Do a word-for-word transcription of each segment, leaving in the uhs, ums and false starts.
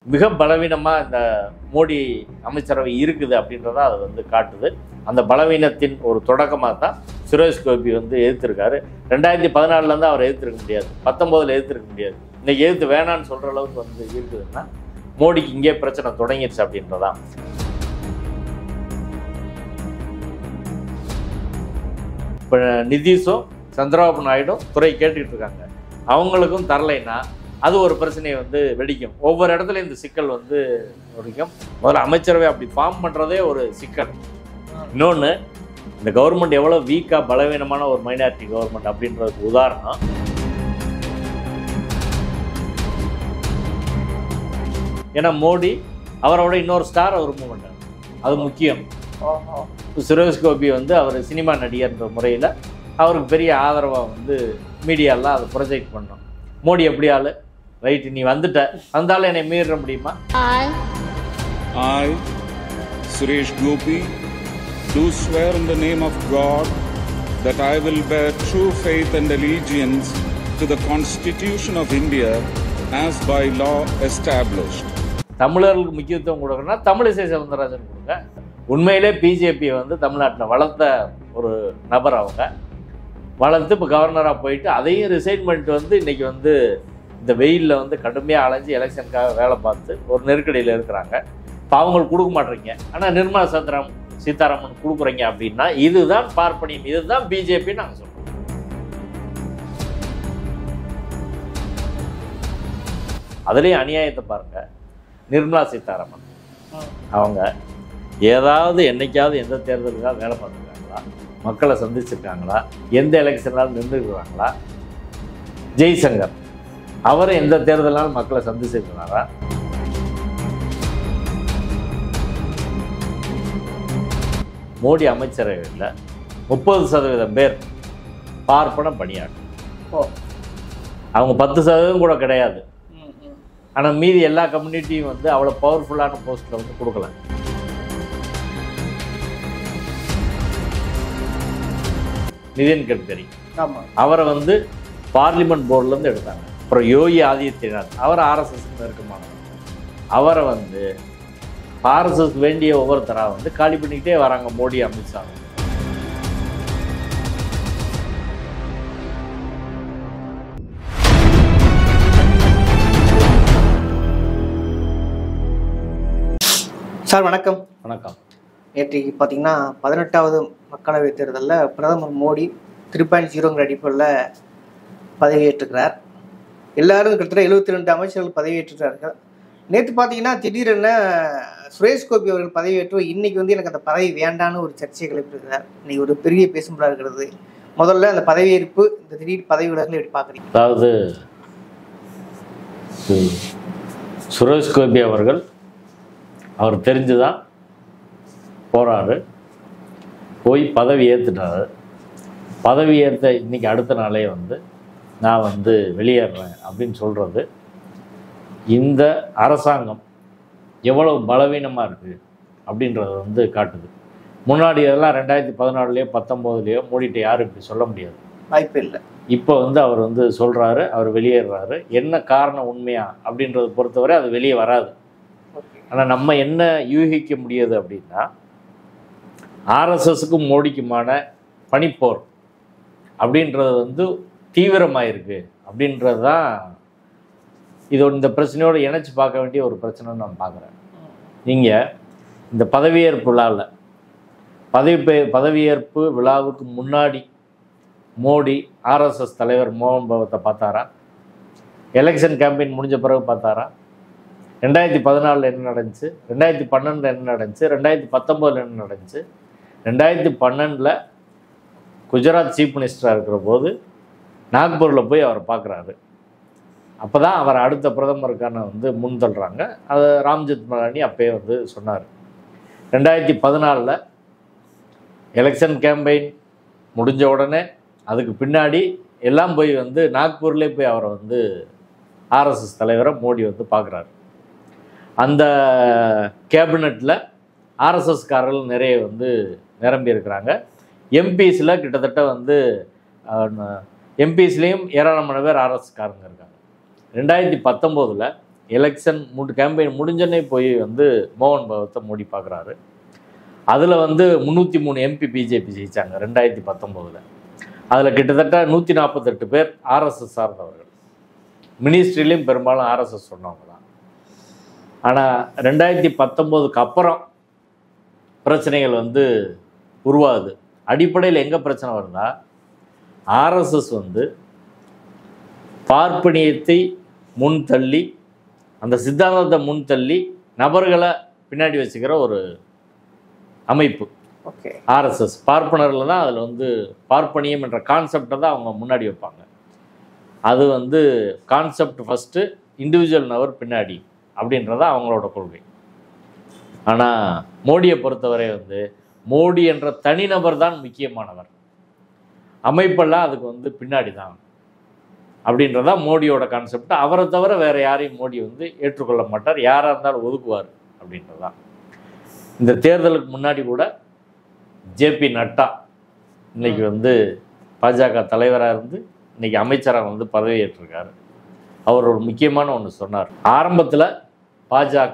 மிக பலவீனமாக இந்த மோடி அமைச்சரவை இருக்குது அப்படின்றத அது வந்து காட்டுது. அந்த பலவீனத்தின் ஒரு தொடக்கமாக தான் சுரேஷ் கோபி வந்து எதிர்த்திருக்காரு. ரெண்டாயிரத்தி பதினாலுலேருந்து அவர் எதிர்த்திருக்க முடியாது, பத்தொம்போதில் எதிர்த்திருக்க முடியாது. இன்றைக்கி எதிர்த்து வேணான்னு சொல்கிற அளவுக்கு வந்து இருக்குதுன்னா மோடிக்கு இங்கே பிரச்சனை தொடங்கிடுச்சு அப்படின்றதான். இப்போ நிதிஷும் சந்திரபாபு நாயுடும் துறை கேட்டுக்கிட்டு இருக்காங்க. அவங்களுக்கும் தரலைன்னா அது ஒரு பிரச்சனையை வந்து வெடிக்கும். ஒவ்வொரு இடத்துலையும் இந்த சிக்கல் வந்து வெடிக்கும். முதல்ல அமைச்சரவை அப்படி ஃபார்ம் பண்ணுறதே ஒரு சிக்கல். இன்னொன்று, இந்த கவர்மெண்ட் எவ்வளோ வீக்காக பலவீனமான ஒரு மைனாரிட்டி கவர்மெண்ட் அப்படின்றதுக்கு உதாரணம், ஏன்னா மோடி அவரோட இன்னொரு ஸ்டார் அவர் ரிமூவ் பண்ணார். அது முக்கியம். சுரேஷ் கோபி வந்து அவர் சினிமா நடிகர்ன்ற முறையில் அவருக்கு பெரிய ஆதரவாக வந்து மீடியாலாம் அதை ப்ரொஜெக்ட் பண்ணோம். மோடி எப்படி ஆளு, ரைட்டு நீ வந்துட்ட, வந்தாலும் என்னை மீற முடியுமா? I, Suresh Gopi, do swear in the name of God that I will bear true faith and allegiance to the Constitution of India as by law established. தமிழர்களுக்கு முக்கியத்துவம் கொடுக்கணும்னா தமிழிசை சவுந்தரராஜன் கொடுங்க. உண்மையிலே பிஜேபியை வந்து தமிழ்நாட்டில் வளர்த்த ஒரு நபர். அவங்க வளர்த்து இப்போ கவர்னராக போயிட்டு அதையும் ரிசைன் பண்ணிட்டு வந்து இன்றைக்கி வந்து இந்த வெயிலில் வந்து கடுமையாக அலைஞ்சு எலெக்ஷனுக்காக வேலை பார்த்து ஒரு நெருக்கடியில் இருக்கிறாங்க. இப்போ அவங்களுக்கு கொடுக்க மாட்டேறீங்க, ஆனால் நிர்மலா சீதாராமன் சீதாராமன் கொடுக்குறீங்க அப்படின்னா இதுதான் பார்ப்பனியம், இதுதான் பிஜேபின்னு நாங்கள் சொல்கிறோம். அதுலேயும் அநியாயத்தை பாருங்கள். நிர்மலா சீதாராமன் அவங்க ஏதாவது என்னைக்காவது எந்த தேர்தலுக்காக வேலை பார்த்துருக்காங்களா, மக்களை சந்திச்சிருக்காங்களா, எந்த எலெக்ஷனாலும் நின்றுக்கிறாங்களா? ஜெய்சங்கர் அவர் எந்த தேர்தலாலும் மக்களை சந்திச்சிருக்கிறாரா? மோடி அமைச்சரவையில் முப்பது சதவீதம் பேர் பார்ப்பன பணியாற்றும். அவங்க பத்து சதவீதம் கூட கிடையாது. ஆனால் மீதி எல்லா கம்யூனிட்டியும் வந்து அவ்வளோ பவர்ஃபுல்லான போஸ்ட்டில் வந்து கொடுக்கல. நிதின் கட்கரி அவரை வந்து பார்லிமெண்ட் போர்டிலேருந்து எடுத்தாங்க. அப்புறம் யோகி ஆதித்யநாத் அவர் ஆர்எஸ்எஸ் நெருக்கமானவர். அவரை வந்து ஆர்எஸ்எஸ் வேண்டிய ஒவ்வொருத்தராக வந்து காலி பண்ணிக்கிட்டே வராங்க மோடி, அமித்ஷா. சார் வணக்கம். வணக்கம். நேற்றைக்கு பார்த்தீங்கன்னா பதினெட்டாவது மக்களவைத் தேர்தலில் பிரதமர் மோடி த்ரீ பாயிண்ட் ஜீரோங்கிற அடிப்படையில் பதவியேற்றுக்கிறார். எல்லாரும் கிட்டத்தட்ட எழுபத்தி ரெண்டு அமைச்சர்கள் பதவியேற்றுக்கிறார்கள். நேற்று பார்த்தீங்கன்னா திடீரென சுரேஷ் கோபி அவர்கள் பதவியேற்று இன்னைக்கு வந்து எனக்கு அந்த பதவி வேண்டான்னு ஒரு சர்ச்சை கிளப்பியிருக்கிறார். இன்னைக்கு ஒரு பெரிய பேசும்பொருளாக இருக்கிறது. முதல்ல அந்த பதவியேற்பு, இந்த திடீர் பதவி விலகல் எப்படி பார்க்குறீங்க? அதாவது சுரேஷ் கோபி அவர்கள் அவர் தெரிஞ்சுதான் போகிறாரு, போய் பதவி ஏற்றுட்டாரு. பதவி ஏற்ற இன்றைக்கி அடுத்த நாளே வந்து நான் வந்து வெளியேறேன் அப்படின்னு சொல்கிறது இந்த அரசாங்கம் எவ்வளவு பலவீனமாக இருக்குது அப்படின்றத வந்து காட்டுது. முன்னாடி இதெல்லாம் ரெண்டாயிரத்தி பதினாலுலேயோ பத்தொம்போதுலேயோ மோடிட்டு யாரும் இப்படி சொல்ல முடியாது, வாய்ப்பு இல்லை. இப்போ வந்து அவர் வந்து சொல்கிறாரு, அவர் வெளியேறாரு. என்ன காரணம் உண்மையா அப்படின்றத பொறுத்தவரை அது வெளியே வராது. ஆனால் நம்ம என்ன யூகிக்க முடியாது அப்படின்னா, ஆர்எஸ்எஸ்க்கும் மோடிக்குமான பனிப்போர் அப்படின்றது வந்து தீவிரமாயிருக்கு அப்படின்றது தான் இதோட இந்த பிரச்சனையோடு இணைச்சி பார்க்க வேண்டிய ஒரு பிரச்சனைன்னு நான் பார்க்குறேன். நீங்கள் இந்த பதவியேற்பு விழாவில் பதவி பதவியேற்பு விழாவுக்கு முன்னாடி மோடி ஆர்எஸ்எஸ் தலைவர் மோகன் பகவத்தை பார்த்தாரா? எலெக்ஷன் கேம்பெயின் முடிஞ்ச பிறகு பார்த்தாரா? ரெண்டாயிரத்தி பதினாலில் என்ன நடந்துச்சு, ரெண்டாயிரத்தி பன்னெண்டில் என்ன நடந்துச்சு, ரெண்டாயிரத்தி பத்தொம்போதில் என்ன நடந்துச்சு? ரெண்டாயிரத்தி பன்னெண்டில் குஜராத் சீஃப் மினிஸ்டராக இருக்கிற போது நாக்பூரில் போய் அவர் பார்க்குறாரு. அப்போ தான் அவர் அடுத்த பிரதமருக்கான வந்து முன் தள்ளுறாங்க. அதை ராம்ஜெத் மலானி அப்பயே வந்து சொன்னார். ரெண்டாயிரத்தி பதினாலில் எலெக்ஷன் கேம்பெயின் முடிஞ்ச உடனே அதுக்கு பின்னாடி எல்லாம் போய் வந்து நாக்பூர்லேயே போய் அவரை வந்து ஆர்எஸ்எஸ் தலைவரை மோடி வந்து பார்க்குறாரு. அந்த கேபினெட்டில் ஆர்எஸ்எஸ்காரர்கள் நிறைய வந்து நிரம்பி இருக்கிறாங்க. எம்பிஸில் கிட்டத்தட்ட வந்து எம்பிஸ்லேயும் ஏராளமான பேர் ஆர்எஸ்எஸ்காரங்க இருக்காங்க. ரெண்டாயிரத்தி பத்தொம்போதில் எலெக்ஷன் முடி கேம்பெயின் முடிஞ்சோடனே போய் வந்து மோகன் பகவத்தை மோடி பார்க்குறாரு. அதில் வந்து முந்நூற்றி மூணு எம்பி பிஜேபி ஜெயித்தாங்க ரெண்டாயிரத்தி பத்தொம்போதில். அதில் கிட்டத்தட்ட நூற்றி நாற்பத்தெட்டு பேர் ஆர்எஸ்எஸ் சார்ந்தவர்கள். மினிஸ்ட்ரிலையும் பெரும்பாலும் ஆர்எஸ்எஸ் சொன்னவங்க தான். ஆனால் ரெண்டாயிரத்தி பத்தொம்போதுக்கு அப்புறம் பிரச்சனைகள் வந்து உருவாகுது. அடிப்படையில் எங்கே பிரச்சனை வருதா, ஆர்எஸ்எஸ் வந்து பார்ப்பனியத்தை முன் தள்ளி, அந்த சித்தாந்தத்தை முன் தள்ளி நபர்களை பின்னாடி வச்சுக்கிற ஒரு அமைப்பு. ஓகே, ஆர்எஸ்எஸ் பார்ப்பனரில் தான் அதில் வந்து பார்ப்பனியம் என்ற கான்செப்டை தான் அவங்க முன்னாடி வைப்பாங்க. அது வந்து கான்செப்ட் ஃபஸ்ட்டு, இண்டிவிஜுவல் நபர் பின்னாடி அப்படின்றத அவங்களோட கொள்கை. ஆனால் மோடியை பொறுத்தவரை வந்து மோடி என்ற தனிநபர் தான் முக்கியமானவர், அமைப்பெல்லாம் அதுக்கு வந்து பின்னாடி தான் அப்படின்றதா மோடியோட கான்செப்ட். அவரை தவிர வேறு யாரையும் மோடி வந்து ஏற்றுக்கொள்ள மாட்டார், யாராக இருந்தாலும் ஒதுக்குவார் அப்படின்றதான். இந்த தேர்தலுக்கு முன்னாடி கூட ஜேபி நட்டா இன்னைக்கு வந்து பாஜக தலைவராக இருந்து இன்னைக்கு அமைச்சராக வந்து பதவியேற்றிருக்காரு. அவர் ஒரு முக்கியமான ஒன்று சொன்னார். ஆரம்பத்தில் பாஜக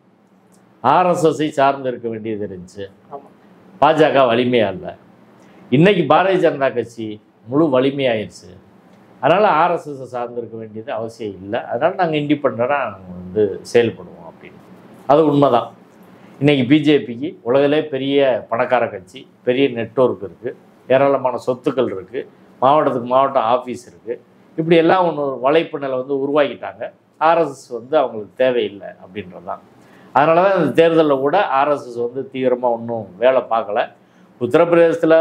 ஆர்எஸ்எஸ்ஸை சார்ந்து இருக்க வேண்டியது இருந்துச்சு, பாஜக வலிமையாக இல்லை. இன்னைக்கு பாரதிய ஜனதா கட்சி முழு வலிமையாயிருச்சு, அதனால் ஆர்எஸ்எஸ்ஸை சார்ந்து இருக்க வேண்டியது அவசியம் இல்லை, அதனால் நாங்கள் இண்டிபெண்டராக நாங்கள் வந்து செயல்படுவோம் அப்படின்னு. அது உண்மைதான். இன்றைக்கி பிஜேபிக்கு உலகிலே பெரிய பணக்கார கட்சி, பெரிய நெட்வொர்க் இருக்குது, ஏராளமான சொத்துக்கள் இருக்குது, மாவட்டத்துக்கு மாவட்டம் ஆஃபீஸ் இருக்குது, இப்படி எல்லாம் ஒன்று வலைப்பின்னலை வந்து உருவாக்கிட்டாங்க. ஆர்எஸ்எஸ் வந்து அவங்களுக்கு தேவையில்லை அப்படின்றது தான். அதனால தான் இந்த தேர்தலில் கூட ஆர்எஸ்எஸ் வந்து தீவிரமாக ஒன்றும் வேலை பார்க்கல. உத்தரப்பிரதேசத்தில்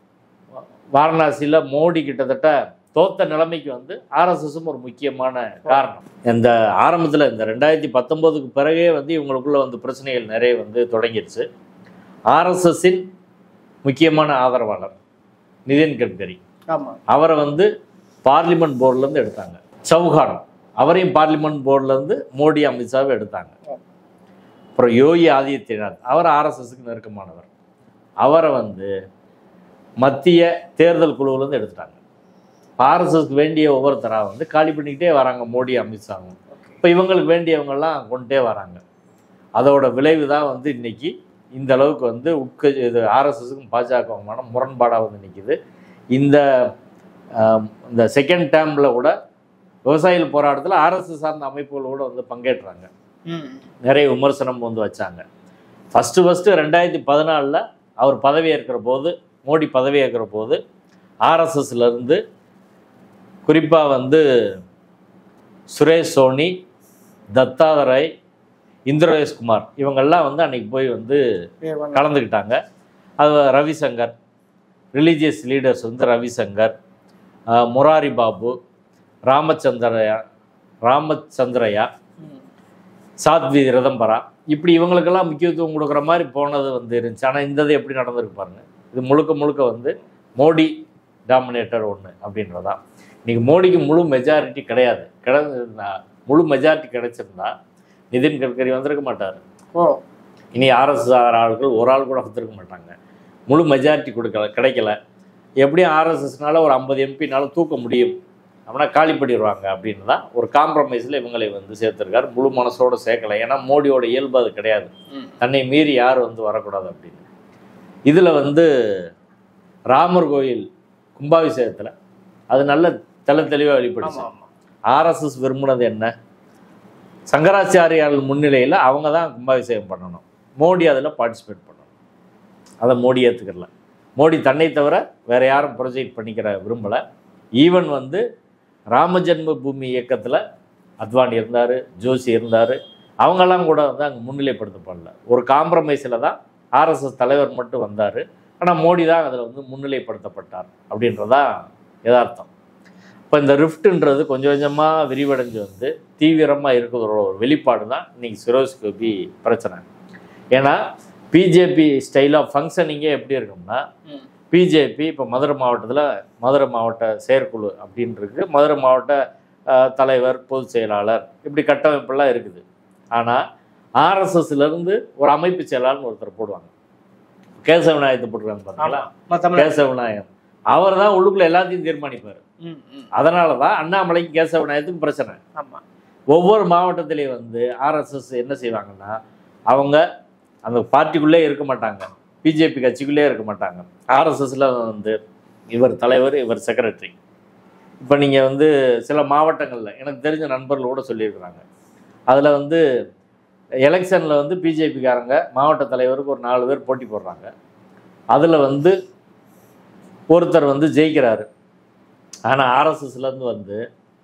வாரணாசியில் மோடி கிட்டத்தட்ட தோத்த நிலைமைக்கு வந்து ஆர்எஸ்எஸும் ஒரு முக்கியமான காரணம். இந்த ஆரம்பத்தில் இந்த ரெண்டாயிரத்தி பத்தொம்போதுக்கு பிறகே வந்து இவங்களுக்குள்ள வந்து பிரச்சனைகள் நிறைய வந்து தொடங்கிடுச்சு. ஆர்எஸ்எஸின் முக்கியமான ஆதரவாளர் நிதின் கட்கரி, அவரை வந்து பார்லிமெண்ட் போர்டிலேருந்து எடுத்தாங்க. சௌஹான் அவரையும் பார்லிமெண்ட் போர்டிலேருந்து மோடி அமித்ஷாவை எடுத்தாங்க. அப்புறம் யோகி ஆதித்யநாத், அவர் ஆர்எஸ்எஸ்க்கு நெருக்கமானவர், அவரை வந்து மத்திய தேர்தல் குழுவிலேருந்து எடுத்துட்டாங்க. ஆர்எஸ்எஸ்க்கு வேண்டிய ஒவ்வொருத்தராக வந்து காலி பண்ணிக்கிட்டே வராங்க மோடி அமித்ஷாவும். இப்போ இவங்களுக்கு வேண்டியவங்கெல்லாம் கொண்டே வராங்க. அதோட விளைவு தான் வந்து இன்றைக்கி இந்த அளவுக்கு வந்து உட்க இது ஆர்எஸ்எஸ்க்கும் பாஜகவுமான முரண்பாடாக வந்து நிற்கிது. இந்த இந்த செகண்ட் டேர்மில் கூட விவசாயிகள் போராட்டத்தில் ஆர்எஸ்எஸ் சார்ந்த அமைப்புகள் கூட வந்து பங்கேற்றாங்க, நிறைய விமர்சனம் வந்து வச்சாங்க. ஃபஸ்ட்டு ஃபஸ்ட்டு ரெண்டாயிரத்தி பதினாலில் அவர் பதவியேற்கிற போது, மோடி பதவியேற்கிற போது ஆர்எஸ்எஸ்லேருந்து குறிப்பாக வந்து சுரேஷ் சோனி, தத்தாதரை, இந்திரேஷ்குமார் இவங்கெல்லாம் வந்து அன்றைக்கி போய் வந்து கலந்துக்கிட்டாங்க. அது ரவிசங்கர், ரிலீஜியஸ் லீடர்ஸ் வந்து ரவிசங்கர், முராரி பாபு, ராமச்சந்திரயா ராமச்சந்திரயா சாத்வி ரிதம்பரா, இப்படி இவங்களுக்கெல்லாம் முக்கியத்துவம் கொடுக்குற மாதிரி போனது வந்து இருந்துச்சு. ஆனால் இந்த இது எப்படி நடந்திருக்கு பாருங்க. இது முழுக்க முழுக்க வந்து மோடி டாமினேட்டர் ஒன்று அப்படின்றதான். இன்றைக்கி மோடிக்கு முழு மெஜாரிட்டி கிடையாது. கிடைச்சிருந்தா முழு மெஜாரிட்டி கிடைச்சிருந்தா நிதின் கட்கரி வந்திருக்க மாட்டார். ஓ இனி ஆர்எஸ்எஸ் ஆட்கள் ஒரு ஆள் கூட வந்திருக்க மாட்டாங்க. முழு மெஜாரிட்டி கொடுக்கல, கிடைக்கல. எப்படியும் ஆர்எஸ்எஸ்னால ஒரு ஐம்பது எம்பினால தூக்க முடியும், அப்படின்னா காலி பண்ணிடுவாங்க அப்படின்னு தான் ஒரு காம்ப்ரமைஸில் இவங்களை வந்து சேர்த்துருக்காரு. முழு மனசோடு சேர்க்கலை. ஏன்னா மோடியோட இயல்பு அது கிடையாது, தன்னை மீறி யார் வந்து வரக்கூடாது அப்படின்னு. இதில் வந்து ராமர் கோயில் கும்பாபிஷேகத்தில் அது நல்ல தெளி தெளிவாக வெளிப்படுச்சு. ஆர்எஸ்எஸ் விரும்பினது என்ன, சங்கராச்சாரியார்கள் முன்னிலையில் அவங்க தான் கும்பாபிஷேகம் பண்ணணும், மோடி அதில் பார்ட்டிசிபேட் பண்ணணும். அதை மோடி ஏற்றுக்கல. மோடி தன்னை தவிர வேறு யாரும் ப்ரொஜெக்ட் பண்ணிக்கிற விரும்பலை. ஈவன் வந்து ராமஜென்ம பூமி இயக்கத்தில் அத்வானி இருந்தார், ஜோஷி இருந்தார், அவங்கெல்லாம் கூட வந்து அங்கே முன்னிலைப்படுத்தப்படல. ஒரு காம்ப்ரமைஸில் தான் ஆர்எஸ்எஸ் தலைவர் மட்டும் வந்தார். ஆனால் மோடி தான் அதில் வந்து முன்னிலைப்படுத்தப்பட்டார் அப்படின்றதான் யதார்த்தம். இப்போ இந்த ரிஃப்ட்டுன்றது கொஞ்சம் கொஞ்சமாக விரிவடைஞ்சு வந்து தீவிரமாக இருக்கிறதோட ஒரு வெளிப்பாடு தான் இன்றைக்கி சுரேஷ் கோபி பிரச்சனை. ஏன்னா பிஜேபி ஸ்டைல் ஆஃப் ஃபங்க்ஷனிங்கே எப்படி இருக்கும்னா, பிஜேபி இப்போ மதுரை மாவட்டத்தில் மதுரை மாவட்ட செயற்குழு அப்படின்னு இருக்குது, மதுரை மாவட்ட தலைவர், பொதுச் செயலாளர், இப்படி கட்டமைப்பெல்லாம் இருக்குது. ஆனால் ஆர்எஸ்எஸ்லேருந்து ஒரு அமைப்பு செயலாளர்னு ஒருத்தர் போடுவாங்க. கேசவ விநாயகத்தை போட்டுருக்காங்க பார்த்தீங்களா, கேசவ விநாயகம் அவர் தான் உள்ளுக்குள்ள எல்லாத்தையும் தீர்மானிப்பார். அதனால தான் அண்ணாமலைக்கு கேசவ விநாயகத்துக்கு பிரச்சனை. ஒவ்வொரு மாவட்டத்திலையும் வந்து ஆர்எஸ்எஸ் என்ன செய்வாங்கன்னா அவங்க அந்த பார்ட்டிக்குள்ளே இருக்க மாட்டாங்க, பிஜேபி கட்சிக்குள்ளே இருக்க மாட்டாங்க. ஆர்எஸ்எஸ்ல வந்து இவர் தலைவர், இவர் செக்ரட்டரி. இப்போ நீங்கள் வந்து சில மாவட்டங்களில் எனக்கு தெரிஞ்ச நண்பர்கள் கூட சொல்லியிருக்கிறாங்க, அதில் வந்து எலெக்ஷனில் வந்து பிஜேபிக்காரங்க மாவட்ட தலைவருக்கு ஒரு நாலு பேர் போட்டி போடுறாங்க. அதில் வந்து ஒருத்தர் வந்து ஜெயிக்கிறாரு. ஆனால் ஆர்எஸ்எஸ்லேருந்து வந்து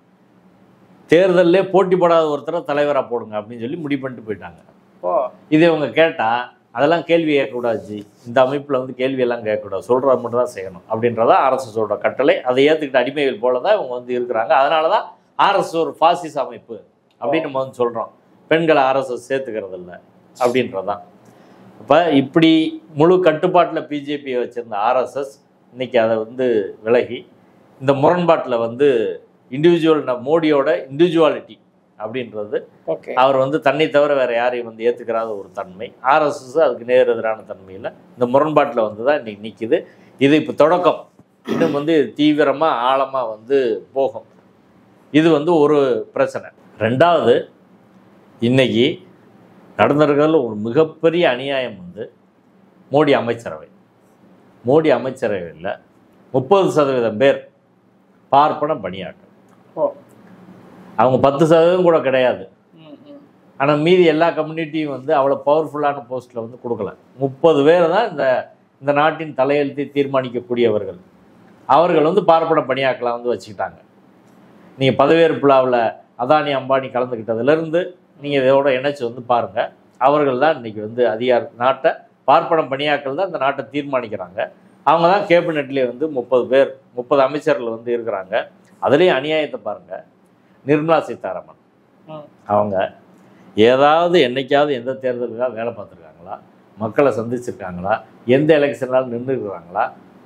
தேர்தலில் போட்டி போடாத ஒருத்தரை தலைவராக போடுங்க அப்படின்னு சொல்லி முடிவு பண்ணிட்டு போயிட்டாங்க. ஓ இதை இவங்க கேட்டால் அதெல்லாம் கேள்வி கேட்கக்கூடாது, இந்த அமைப்பில் வந்து கேள்வியெல்லாம் கேட்கக்கூடாது, சொல்கிறத மட்டும் தான் செய்யணும் அப்படின்றதா ஆர்எஸ்எஸோட கட்டளை. அதை ஏற்றுக்கிட்ட அடிமைகள் போல தான் இவங்க வந்து இருக்கிறாங்க. அதனால தான் ஆர்எஸ்எஸ் ஒரு ஃபாசிச அமைப்பு அப்படின்னு நம்ம வந்து சொல்கிறோம். பெண்களை ஆர்எஸ்எஸ் சேர்த்துக்கிறது இல்லை அப்படின்றதான். இப்போ இப்படி முழு கட்டுப்பாட்டில் பிஜேபியை வச்சுருந்த ஆர்எஸ்எஸ் இன்றைக்கி அதை வந்து விலகி இந்த முரண்பாட்டில் வந்து இண்டிவிஜுவல் மோடியோட இண்டிவிஜுவாலிட்டி அப்படின்றது, ஓகே, அவர் வந்து தன்னை தவிர வேறு யாரையும் வந்து ஏற்றுக்கிறாத ஒரு தன்மை, ஆர்எஸ்எஸ் அதுக்கு நேர் எதிரான தன்மையில் இந்த முரண்பாட்டில் வந்து தான் இன்றைக்கி நிற்கிது. இது இப்போ தொடக்கம், இன்னும் வந்து தீவிரமாக ஆழமாக வந்து போகும். இது வந்து ஒரு பிரச்சனை. ரெண்டாவது, இன்னைக்கு நடந்திருக்கிறதுல ஒரு மிகப்பெரிய அநியாயம் வந்து மோடி அமைச்சரவை. மோடி அமைச்சரவையில் முப்பது சதவீதம் பேர் பார்ப்பன பணியாட்கள். ஓ அவங்க பத்து சதவீதம் கூட கிடையாது. ம் ம் ஆனால் மீதி எல்லா கம்யூனிட்டியும் வந்து அவ்வளோ பவர்ஃபுல்லான போஸ்ட்டில் வந்து கொடுக்கல. முப்பது பேர் தான் இந்த இந்த நாட்டின் தலையெழுத்தை தீர்மானிக்கக்கூடியவர்கள். அவர்கள் வந்து பார்ப்பன பணியாட்களை வந்து வச்சுக்கிட்டாங்க. நீங்கள் பதவியேற்பு விழாவில் அதானி அம்பானி கலந்துக்கிட்டதுலேருந்து நீங்கள் இதோட இணைச்சி வந்து பாருங்கள், அவர்கள் தான் இன்றைக்கி வந்து அதிகார நாட்டை பார்ப்பன பணியாட்கள் தான் இந்த நாட்டை தீர்மானிக்கிறாங்க. அவங்க தான் கேபினெட்லேயே வந்து முப்பது பேர் முப்பது அமைச்சர்கள் வந்து இருக்கிறாங்க. அதுலேயும் அநியாயத்தை பாருங்கள். நிர்மலா சீதாராமன் அவங்க ஏதாவது என்னைக்காவது எந்த தேர்தலுக்காக வேலை பார்த்துருக்காங்களா? மக்களை சந்திச்சிருக்காங்களா? எந்த எலெக்ஷனாலும் நின்றுருக்குறாங்களா?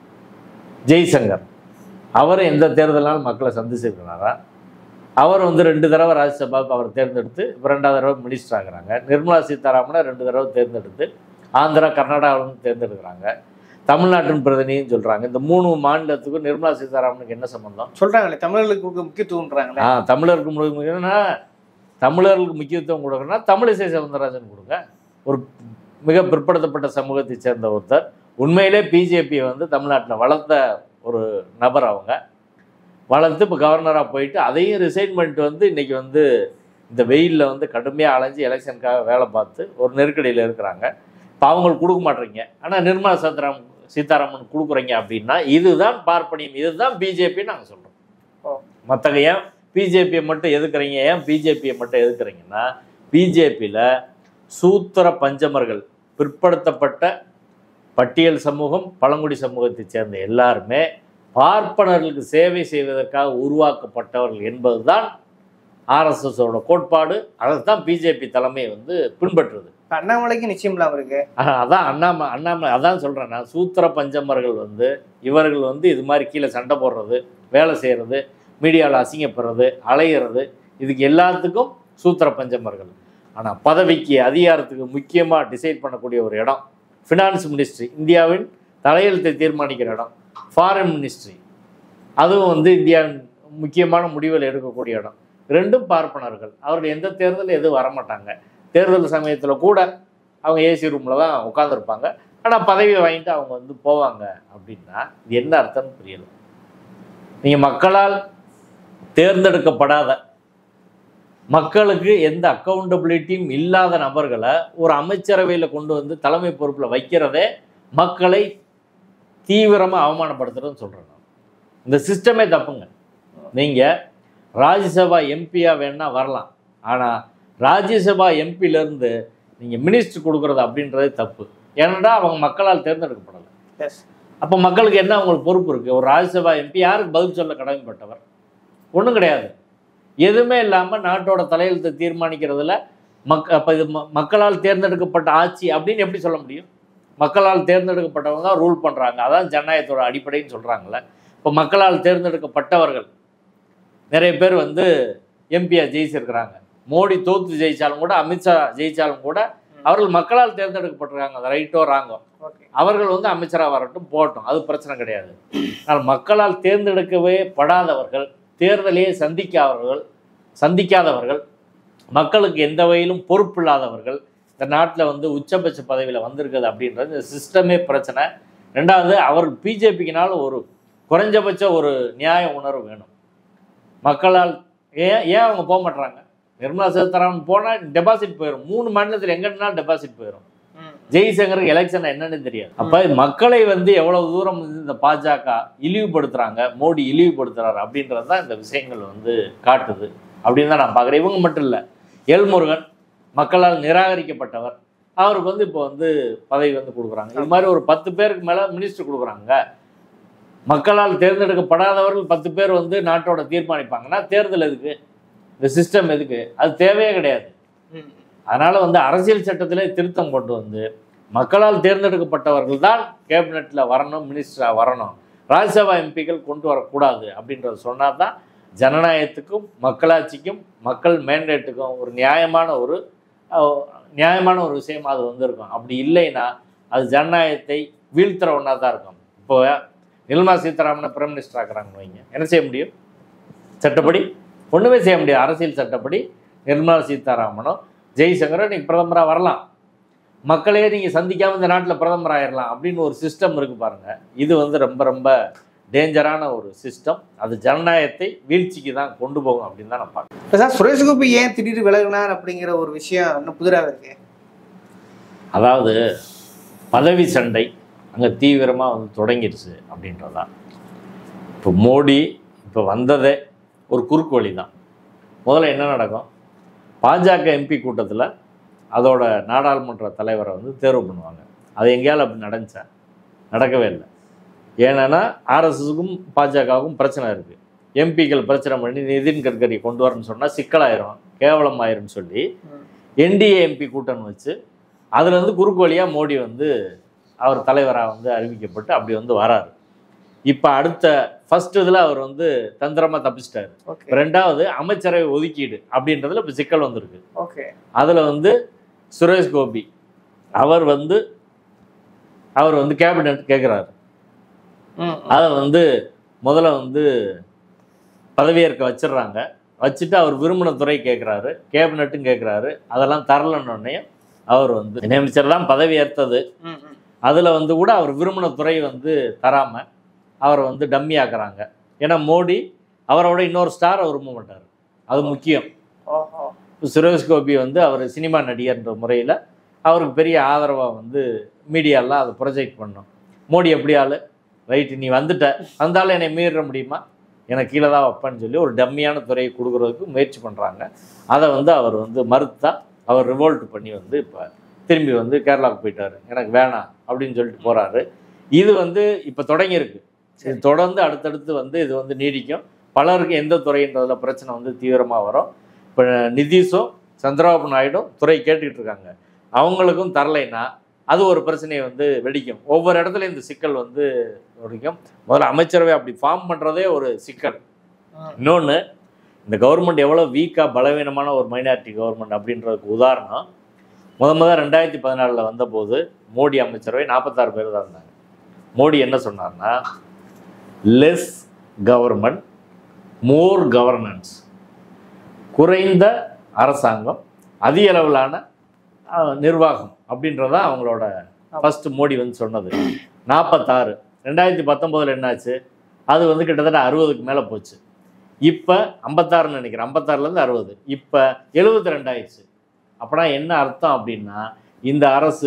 ஜெய்சங்கர் அவர் எந்த தேர்தலாலும் மக்களை சந்திச்சிருக்கிறாரா? அவர் வந்து ரெண்டு தடவை ராஜ்யசபாவுக்கு அவர் தேர்ந்தெடுத்து இப்போ ரெண்டாவது தடவை மினிஸ்டர் ஆகுறாங்க. நிர்மலா சீதாராமனை ரெண்டு தடவை தேர்ந்தெடுத்து ஆந்திரா கர்நாடகாவிலும் தேர்ந்தெடுக்கிறாங்க. தமிழ்நாட்டின் பிரதிநிதின்னு சொல்கிறாங்க. இந்த மூணு மாநிலத்துக்கும் நிர்மலா சீதாராமனுக்கு என்ன சம்பந்தம்? சொல்கிறாங்களே தமிழர்களுக்கு முக்கியத்துவம்ன்றாங்களே. ஆ தமிழருக்கு முக்கியம்னா தமிழர்களுக்கு முக்கியத்துவம் கொடுக்குறேன்னா தமிழிசை சவுந்தரராஜன் கொடுங்க. ஒரு மிக பிற்படுத்தப்பட்ட சமூகத்தை சேர்ந்த ஒருத்தர், உண்மையிலே பிஜேபியை வந்து தமிழ்நாட்டில் வளர்த்த ஒரு நபர். அவங்க வளர்த்து இப்போ கவர்னராக போயிட்டு அதையும் ரிசைன் பண்ணிட்டு வந்து இன்றைக்கி வந்து இந்த வெயிலில் வந்து கடுமையாக அலைஞ்சு எலெக்ஷனுக்காக வேலை பார்த்து ஒரு நெருக்கடியில் இருக்கிறாங்க. இப்போ அவங்களுக்கு கொடுக்க மாட்டேறீங்க, ஆனால் நிர்மலா சீதாராமன் சீதாராமன் கொடுக்குறீங்க அப்படின்னா இதுதான் பார்ப்பனியம், இதுதான் பிஜேபின்னு நாங்கள் சொல்கிறோம். மற்றவங்க ஏன் பிஜேபியை மட்டும் எதுக்குறீங்க, ஏன் பிஜேபியை மட்டும் எதுக்குறீங்கன்னா பிஜேபியில் சூத்திர பஞ்சமர்கள், பிற்படுத்தப்பட்ட பட்டியல் சமூகம், பழங்குடி சமூகத்தை சேர்ந்த எல்லாருமே பார்ப்பனர்களுக்கு சேவை செய்வதற்காக உருவாக்கப்பட்டவர்கள் என்பது தான் ஆர்எஸ்எஸோட கோட்பாடு. அதை தான் பிஜேபி தலைமை வந்து பின்பற்றுது. அண்ணாமலைக்கு நிச்சயம் இல்லாமல் இருக்கு. அதான் அண்ணாம அண்ணாமலை அதான் சொல்கிறேன் நான். சூத்திர பஞ்சமர்கள் வந்து இவர்கள் வந்து இது மாதிரி கீழே சண்டை போடுறது, வேலை செய்கிறது, மீடியாவில் அசிங்கப்படுறது, அலையிறது, இதுக்கு எல்லாத்துக்கும் சூத்திர பஞ்சமர்கள். ஆனால் பதவிக்கு அதிகாரத்துக்கு முக்கியமாக டிசைட் பண்ணக்கூடிய ஒரு இடம் ஃபினான்ஸ் மினிஸ்ட்ரி, இந்தியாவின் தலையெழுத்தை தீர்மானிக்கிற இடம். ஃபாரின் மினிஸ்ட்ரி, அதுவும் வந்து இந்தியாவின் முக்கியமான முடிவுகள் எடுக்கக்கூடிய இடம். ரெண்டும் பார்ப்பனர்கள். அவர்கள் எந்த தேர்தலும் எதுவும் வரமாட்டாங்க. தேர்தல் சமயத்தில் கூட அவங்க ஏசி ரூமில் தான் உட்காந்துருப்பாங்க. ஆனால் பதவியை வாங்கிட்டு அவங்க வந்து போவாங்க. அப்படின்னா இது என்ன அர்த்தம்னு புரியலை. நீங்கள் மக்களால் தேர்ந்தெடுக்கப்படாத, மக்களுக்கு எந்த அக்கௌண்டபிலிட்டியும் இல்லாத நபர்களை ஒரு அமைச்சரவையில் கொண்டு வந்து தலைமை பொறுப்பில் வைக்கிறதே மக்களை தீவிரமாக அவமானப்படுத்துறதுன்னு சொல்கிறேன் நான். இந்த சிஸ்டமே தப்புங்க. நீங்கள் ராஜ்யசபா எம்பியாக வேணா வரலாம், ஆனால் ராஜ்யசபா எம்பியிலேருந்து நீங்கள் மினிஸ்டர் கொடுக்குறது அப்படின்றதே தப்பு. ஏன்னா அவங்க மக்களால் தேர்ந்தெடுக்கப்படலை. எஸ், அப்போ மக்களுக்கு என்ன அவங்களுக்கு பொறுப்பு இருக்குது? ஒரு ராஜ்யசபா எம்பி யாருக்கு பதில் சொல்ல கடமைப்பட்டவர்? ஒன்றும் கிடையாது. எதுவுமே இல்லாமல் நாட்டோட தலையெழுத்தை தீர்மானிக்கிறதுல மக் அப்போ இது ம மக்களால் தேர்ந்தெடுக்கப்பட்ட ஆட்சி அப்படின்னு எப்படி சொல்ல முடியும்? மக்களால் தேர்ந்தெடுக்கப்பட்டவங்க தான் ரூல் பண்ணுறாங்க, அதான் ஜனநாயகத்தோட அடிப்படைன்னு சொல்கிறாங்களே. இப்போ மக்களால் தேர்ந்தெடுக்கப்பட்டவர்கள் நிறைய பேர் வந்து எம்பியாக ஜெயிச்சிருக்கிறாங்க. மோடி தோத்து ஜெயித்தாலும் கூட, அமித்ஷா ஜெயித்தாலும் கூட அவர்கள் மக்களால் தேர்ந்தெடுக்கப்பட்டிருக்காங்க. அது ரைட்டோ ராங்கோ, அவர்கள் வந்து அமைச்சராக வரட்டும் போகட்டும், அது பிரச்சனை கிடையாது. ஆனால் மக்களால் தேர்ந்தெடுக்கவே படாதவர்கள், தேர்தலையே சந்திக்காதவர்கள் சந்திக்காதவர்கள் மக்களுக்கு எந்த வகையிலும் பொறுப்பு இல்லாதவர்கள் இந்த நாட்டில் வந்து உச்சபட்ச பதவியில் வந்திருக்குது அப்படின்றது இந்த சிஸ்டமே பிரச்சனை. ரெண்டாவது, அவர் பிஜேபிக்குனால ஒரு குறைஞ்சபட்ச ஒரு நியாய உணர்வு வேணும். மக்களால் ஏன் ஏன் அவங்க போக மாட்டுறாங்க? நிர்மலா சீதாராமன் போனால் டெபாசிட் போயிடும். மூணு மாநிலத்தில் எங்கன்னா டெபாசிட் போயிடும். ஜெய்சங்கருக்கு எலெக்ஷன் என்னன்னு தெரியாது. அப்போ மக்களை வந்து எவ்வளவு தூரம் வந்து இந்த பாஜக இழிவுபடுத்துறாங்க, மோடி இழிவுபடுத்துறாரு அப்படின்றது தான் இந்த விஷயங்கள் வந்து காட்டுது அப்படின்னு தான் நான் பார்க்குறேன். இவங்க மட்டும் இல்லை, எல்முருகன் மக்களால் நிராகரிக்கப்பட்டவர், அவருக்கு வந்து இப்போ வந்து பதவி வந்து கொடுக்குறாங்க. இது மாதிரி ஒரு பத்து பேருக்கு மேலே மினிஸ்டர் கொடுக்குறாங்க. மக்களால் தேர்ந்தெடுக்கப்படாதவர்கள் பத்து பேர் வந்து நாட்டோட தீர்மானிப்பாங்கன்னா தேர்தல் எதுக்கு? இந்த சிஸ்டம் எதுக்கு? அது தேவையே கிடையாது. அதனால வந்து அரசியல் சட்டத்திலே திருத்தம் கொண்டு வந்து மக்களால் தேர்ந்தெடுக்கப்பட்டவர்கள் தான் கேபினெட்டில் வரணும், மினிஸ்டராக வரணும், ராஜ்யசபா எம்பிக்கள் கொண்டு வரக்கூடாது அப்படின்றத சொன்னால் தான் ஜனநாயகத்துக்கும் மக்களாட்சிக்கும் மக்கள் மேண்டேட்டுக்கும் ஒரு நியாயமான ஒரு நியாயமான ஒரு விஷயம் அது வந்து இருக்கும். அப்படி இல்லைன்னா அது ஜனநாயகத்தை வீழ்த்துற ஒன்றா தான் இருக்கும். இப்போ நிர்மலா சீதாராமனை பிரைம் மினிஸ்டர் ஆக்குறாங்கன்னு வைங்க, என்ன செய்ய முடியும்? சட்டப்படி ஒன்றுமே செய்ய முடியாது. அரசியல் சட்டப்படி நிர்மலா சீதாராமனும் ஜெய்சங்கரும் நீங்கள் பிரதமராக வரலாம், மக்களையே நீங்கள் சந்திக்காமல் இந்த நாட்டில் பிரதமர் ஆயிடலாம் அப்படின்னு ஒரு சிஸ்டம் இருக்குது பாருங்கள். இது வந்து ரொம்ப ரொம்ப டேஞ்சரான ஒரு சிஸ்டம். அது ஜனநாயகத்தை வீழ்ச்சிக்கு தான் கொண்டு போகும் அப்படின்னு தான் நான் பார்க்குறேன். இப்போ சார் சுரேஷ் கோபி ஏன் திடீர்னு விலகினார் அப்படிங்கிற ஒரு விஷயம் இன்னும் புதிராக இருக்கு. அதாவது பதவி சண்டை அங்கே தீவிரமாக வந்து தொடங்கிடுச்சு அப்படின்றதான். இப்போ மோடி இப்போ வந்ததே ஒரு குறுக்கு வழி தான். முதல்ல என்ன நடக்கும்? பாஜக எம்பி கூட்டத்தில் அதோட நாடாளுமன்ற தலைவரை வந்து தேர்வு பண்ணுவாங்க. அது எங்கேயாலும் அப்படி நடந்துச்சா? நடக்கவே இல்லை. ஏன்னா ஆர்எஸ்எஸுக்கும் பாஜகவுக்கும் பிரச்சனை இருக்குது. எம்பிக்கள் பிரச்சனை பண்ணி நிதின் கட்கரி கொண்டு வரணும்னு சொன்னால் சிக்கலாயிரும், கேவலம் ஆயிரும்னு சொல்லி என்டிஏ எம்பி கூட்டணி வச்சு அதில் வந்து குறுக்கு வழியாக மோடி வந்து அவர் தலைவராக வந்து அறிவிக்கப்பட்டு அப்படி வந்து வராரு. இப்போ அடுத்த ஃபர்ஸ்ட் இதில் அவர் வந்து தந்திரமாக தப்பிச்சிட்டாரு. ரெண்டாவது அமைச்சரவை ஒதுக்கீடு அப்படின்றதுல இப்போ சிக்கல் வந்திருக்கு. ஓகே, அதில் வந்து சுரேஷ் கோபி அவர் வந்து அவர் வந்து கேபினெட் கேட்குறாரு. அதை வந்து முதல்ல வந்து பதவியேற்க வச்சிடுறாங்க. வச்சுட்டு அவர் விரும்பின துறை கேட்குறாரு, கேபினெட்டும் கேட்குறாரு. அதெல்லாம் தரலன்னொடனே அவர் வந்து நியமிச்சர் தான் பதவி ஏற்றது. அதில் வந்து கூட அவர் விரும்பின துறை வந்து தராமல் அவரை வந்து டம்மி ஆக்குறாங்க. ஏன்னா மோடி அவரோட இன்னொரு ஸ்டாரை விரும்ப மாட்டார், அது முக்கியம். சுரேஷ் கோபி வந்து அவர் சினிமா நடிகர்ன்ற முறையில் அவருக்கு பெரிய ஆதரவாக வந்து மீடியாலாம் அதை ப்ரொஜெக்ட் பண்ணோம். மோடி எப்படி ஆள், ரைட்டு நீ வந்துட்ட, வந்தாலும் என்னை மீற முடியுமா, எனக்கு கீழே தான் வைப்பேன்னு சொல்லி ஒரு டம்மியான துறையை கொடுக்குறதுக்கு முயற்சி பண்ணுறாங்க. அதை வந்து அவர் வந்து மறுத்தா அவர் ரிவோல்ட் பண்ணி வந்து இப்போ திரும்பி வந்து கேரளாவுக்கு போயிட்டார். எனக்கு வேணாம் அப்படின்னு சொல்லிட்டு போகிறாரு. இது வந்து இப்போ தொடங்கியிருக்கு. இது தொடர்ந்து அடுத்தடுத்து வந்து இது வந்து நீடிக்கும். பலருக்கு எந்த துறைன்றதில் பிரச்சனை வந்து தீவிரமாக வரும். இப்போ நிதிஷும் சந்திரபாபு நாயுடும் துறை கேட்டுக்கிட்டு இருக்காங்க. அவங்களுக்கும் தரலைன்னா அது ஒரு பிரச்சனையை வந்து வெடிக்கும். ஒவ்வொரு இடத்துல இந்த சிக்கல் வந்து வெடிக்கும். முதல்ல அமைச்சரவை அப்படி ஃபார்ம் பண்ணுறதே ஒரு சிக்கல். இன்னொன்று, இந்த கவர்மெண்ட் எவ்வளோ வீக்காக பலவீனமான ஒரு மைனாரிட்டி கவர்மெண்ட் அப்படின்றதுக்கு உதாரணம், முத முதல் ரெண்டாயிரத்தி பதினாலில் வந்தபோது மோடி அமைச்சரவை நாற்பத்தாறு பேர் தான் இருந்தாங்க. மோடி என்ன சொன்னார்னா, லெஸ் கவர்மெண்ட் மோர் கவர்னன்ஸ், குறைந்த அரசாங்கம் அதிக அளவிலான நிர்வாகம் அப்படின்றதான் அவங்களோட ஃபர்ஸ்ட் மோடி வந்து சொன்னது. நாற்பத்தாறு ரெண்டாயிரத்தி பத்தொம்போதில் என்னாச்சு, அது வந்து கிட்டத்தட்ட அறுபதுக்கு மேலே போச்சு. இப்போ ஐம்பத்தாறுன்னு நினைக்கிறேன், ஐம்பத்தாறுலேருந்து அறுபது, இப்போ எழுபத்தி ரெண்டாயிடுச்சு. அப்படின்னா என்ன அர்த்தம் அப்படின்னா, இந்த அரசு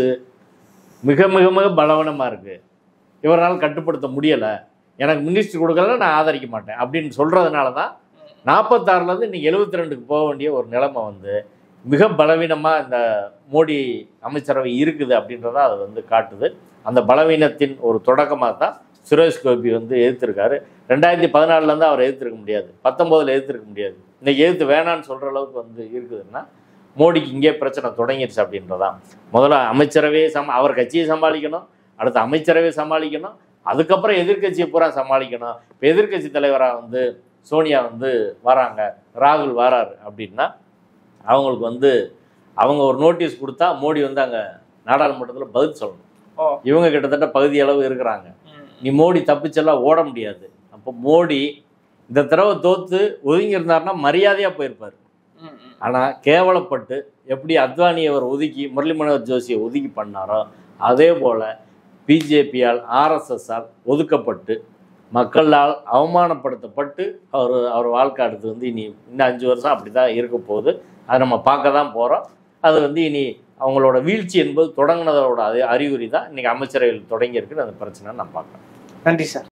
மிக மிக மிக பலவீனமாக இருக்குது, இவரால் கட்டுப்படுத்த முடியலை, எனக்கு மினிஸ்டர் கொடுக்கல நான் ஆதரிக்க மாட்டேன் அப்படின்னு சொல்கிறதுனால தான் நாற்பத்தாறுலேருந்து இன்றைக்கி எழுபத்தி ரெண்டுக்கு போக வேண்டிய ஒரு நிலைமை வந்து மிக பலவீனமாக இந்த மோடி அமைச்சரவை இருக்குது அப்படின்றத அது வந்து காட்டுது. அந்த பலவீனத்தின் ஒரு தொடக்கமாக தான் சுரேஷ் கோபி வந்து எதிர்த்திருக்காரு. ரெண்டாயிரத்தி பதினாலுலேருந்து அவர் எதிர்த்திருக்க முடியாது, பத்தொம்போதில் எதிர்த்திருக்க முடியாது. இன்றைக்கி எதிர்த்து வேணான்னு சொல்கிற அளவுக்கு வந்து இருக்குதுன்னா மோடிக்கு இங்கே பிரச்சனை தொடங்கிடுச்சு அப்படின்றதான். முதல்ல அமைச்சரவையை சம அவர் கட்சியை சமாளிக்கணும், அடுத்த அமைச்சரவையை சமாளிக்கணும், அதுக்கப்புறம் எதிர்கட்சியை பூரா சமாளிக்கணும். இப்போ எதிர்கட்சி தலைவராக வந்து சோனியா வந்து வராங்க, ராகுல் வராரு அப்படின்னா அவங்களுக்கு வந்து அவங்க ஒரு நோட்டீஸ் கொடுத்தா மோடி வந்து அங்கே நாடாளுமன்றத்தில் பதில் சொல்லணும். இவங்க கிட்டத்தட்ட பகுதி அளவு இருக்கிறாங்க. நீ மோடி தப்பிச்செல்லாம் ஓட முடியாது. அப்போ மோடி இந்த தடவை தோத்து ஒதுங்கி இருந்தாருன்னா மரியாதையாக போயிருப்பார். ஆனால் கேவலப்பட்டு எப்படி அத்வானியை அவர் ஒதுக்கி முரளி மனோகர் ஜோஷியை ஒதுக்கி பண்ணாரோ அதே போல் பிஜேபியால் ஆர்எஸ்எஸ்ஸால் ஒதுக்கப்பட்டு மக்களால் அவமானப்படுத்தப்பட்டு அவர் அவர் வாழ்க்கை அடுத்து வந்து இனி இன்னும் அஞ்சு வருஷம் அப்படி தான் இருக்க போகுது. அதை நம்ம பார்க்க தான் போகிறோம். அது வந்து இனி அவங்களோட வீழ்ச்சி என்பது தொடங்கினதோட அது அறிகுறி தான் இன்றைக்கி அமைச்சரவையில் தொடங்கியிருக்குன்னு அந்த பிரச்சனை நான் பார்க்குறேன். நன்றி சார்.